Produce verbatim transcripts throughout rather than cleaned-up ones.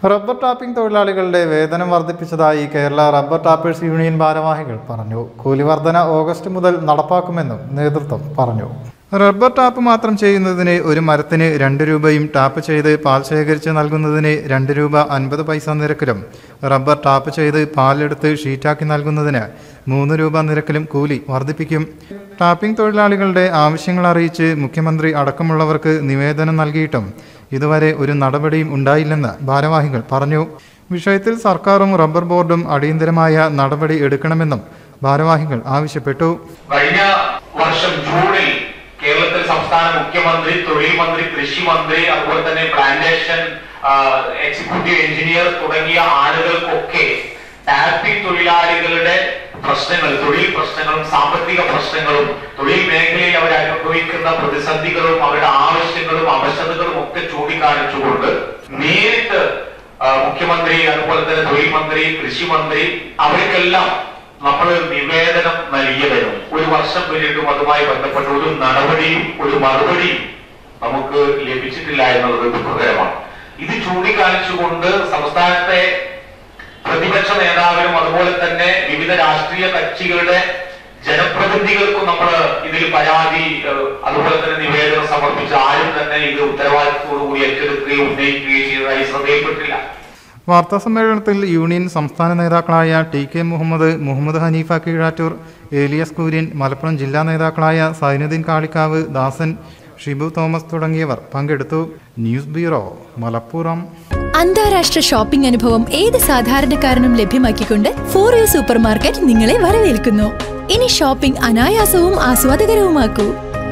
Rubber tapping തൊഴിലാളികളുടെ വേതനം വർദ്ധിപ്പിച്ചതായി കേരള റബ്ബർ ടാപ്പേഴ്സ് യൂണിയൻ ഭാരവാഹികൾ പറഞ്ഞു. കൂലി വർധന ഓഗസ്റ്റ് മുതൽ നടപ്പാക്കുമെന്നും നേതൃത്വം പറഞ്ഞു. റബ്ബർ ടാപ്പ് മാത്രം ചെയ്യുന്നതിന് ഒരു മരത്തിന് രണ്ട് രൂപയും ടാപ്പ് ചെയ്ത് പാൽ ശേഖരിച്ച് നൽകുന്നതിന് രണ്ട് രൂപ അൻപത് പൈസ നിരക്കിലും റബ്ബർ ടാപ്പ് ചെയ്ത് പാലെടുത്ത് ഷീറ്റാക്കി നൽകുന്നതിന് മൂന്ന് രൂപ നിരക്കിലും കൂലി വർദ്ധിപ്പിക്കും. ടാപ്പിംഗ് തൊഴിലാളികളുടെ ആവശ്യങ്ങൾ അറിയിച്ച് മുഖ്യമന്ത്രി അടക്കമുള്ളവർക്ക് നിവേദനം നൽകിയിട്ടും ഇതുവരെ ഒരു നടപടിയും ഉണ്ടായില്ലെന്ന് ഭാരവാഹികൾ പറഞ്ഞു. വിഷയത്തിൽ സർക്കാരും റബ്ബർ ബോർഡും അടിയന്തരമായ നടപടി എടുക്കണമെന്നും ഭാരവാഹികൾ ആവശ്യപ്പെട്ടു. കഴിഞ്ഞ വർഷം ജൂണിൽ കേരളത്തിൽ സംസ്ഥാന മുഖ്യമന്ത്രി, തൊഴിൽ മന്ത്രി, കൃഷി മന്ത്രി, അതുപോലെ തന്നെ പ്ലാന്റേഷൻ എക്സിക്യൂട്ടീവ് എഞ്ചിനീയർ തുടങ്ങിയ ആളുകൾക്കൊക്കെ ടാപ്പിംഗ് തൊഴിലാളികളുടെ പ്രശ്നങ്ങൾ, തൊഴിൽ പ്രശ്നങ്ങളും സാമ്പത്തിക പ്രശ്നങ്ങളും തൊഴിൽ മേഖലയിൽ അവർ അനുഭവിക്കുന്ന പ്രതിസന്ധികളും അവരുടെ ആവശ്യങ്ങളും അവശതകളും ഒക്കെ ചൂണ്ടിക്കാണിച്ചുകൊണ്ട് നേരിട്ട് മുഖ്യമന്ത്രി, അതുപോലെ തന്നെ തൊഴിൽ മന്ത്രി, കൃഷി മന്ത്രി അവർക്കെല്ലാം നമ്മൾ നിവേദനം നൽകിയവരും ഒരു വർഷം പിന്നീടും അതുമായി ബന്ധപ്പെട്ട ഒരു നടപടിയും ഒരു മറുപടിയും നമുക്ക് ലഭിച്ചിട്ടില്ല എന്നുള്ളത് ദുഃഖകരമാണ്. ഇത് ചൂണ്ടിക്കാണിച്ചുകൊണ്ട് സംസ്ഥാനത്തെ പ്രതിപക്ഷ നേതാവിനും അതുപോലെ തന്നെ വിവിധ രാഷ്ട്രീയ കക്ഷികളുടെ ജനപ്രതിനിധികൾക്കും നമ്മൾ ഇതിൽ പരാതി അതുപോലെ തന്നെ നിവേദനം സമർപ്പിച്ച ആരും തന്നെ ഇത് ഉത്തരവാദിത്തത്തോടുകൂടി ഏറ്റെടുക്കുകയും ഉന്നയിക്കുകയും ചെയ്തതായി ശ്രദ്ധയിൽപ്പെട്ടില്ല. വാർത്താ സമ്മേളനത്തിൽ യൂണിയൻ സംസ്ഥാന നേതാക്കളായ ടി കെ മുഹമ്മദ്, മുഹമ്മദ് ഹനീഫ കീഴാറ്റൂർ, ഏലിയസ് കുര്യൻ, മലപ്പുറം ജില്ലാ നേതാക്കളായ സൈനുദ്ദീൻ കാളിക്കാവ്, ദാസൻ, ഷിബു തോമസ് തുടങ്ങിയവർ പങ്കെടുത്തു. News bureau, Malappuram. അന്താരാഷ്ട്ര ഷോപ്പിംഗ് അനുഭവം ഏത് സാധാരണക്കാരനും ലഭ്യമാക്കിക്കൊണ്ട് ഫോർ യു സൂപ്പർ മാർക്കറ്റ് നിങ്ങളെ വരവേൽക്കുന്നു. ഇനി ഷോപ്പിംഗ് അനായാസവും ആസ്വാദകരവുമാക്കൂ.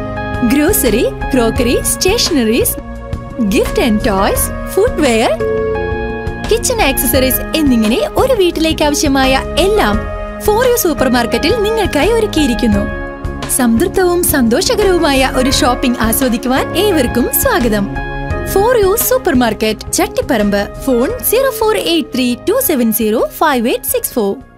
Grocery, crockery, stationeries, gift and toys, footwear, kitchen accessories എന്നിങ്ങനെ ഒരു വീട്ടിലേക്ക് ആവശ്യമായ എല്ലാം ഫോർ യു സൂപ്പർ മാർക്കറ്റിൽ നിങ്ങൾക്കായി ഒരുക്കിയിരിക്കുന്നു. സംതൃപ്തവും സന്തോഷകരവുമായ ഒരു ഷോപ്പിംഗ് ആസ്വദിക്കുവാൻ ഏവർക്കും സ്വാഗതം. For you super market, Chattiparamba. Phone zero four eight three two seven zero five eight six four.